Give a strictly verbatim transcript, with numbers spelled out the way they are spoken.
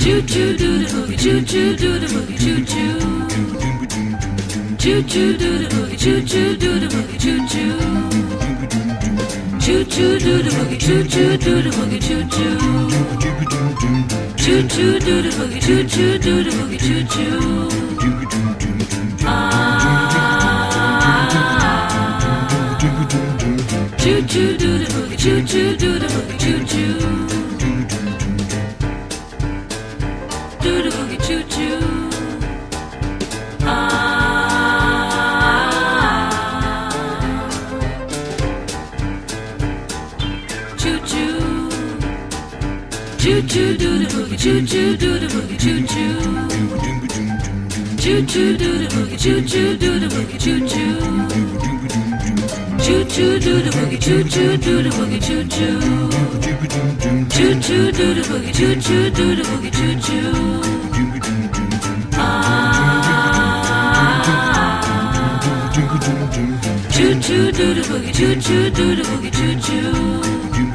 Choo choo do the boogie, choo choo do the boogie, choo choo. Choo choo do the boogie, choo choo do the boogie, choo choo. Choo choo do the boogie, choo choo do the boogie, choo choo. Choo choo do the boogie, choo choo do the boogie, choo choo. Ah. Choo choo do the boogie, choo choo do the boogie, choo choo. Do the boogie, choo choo. Ah. Choo choo. Choo choo do the boogie, choo choo do the boogie, choo choo. Choo choo do the boogie, choo choo do the boogie, choo choo. Choo choo do the boogie, choo choo do the boogie, choo choo. Choo choo do the boogie, choo choo do the boogie, choo choo. Ah. Choo choo do the boogie, choo choo do the boogie, choo choo.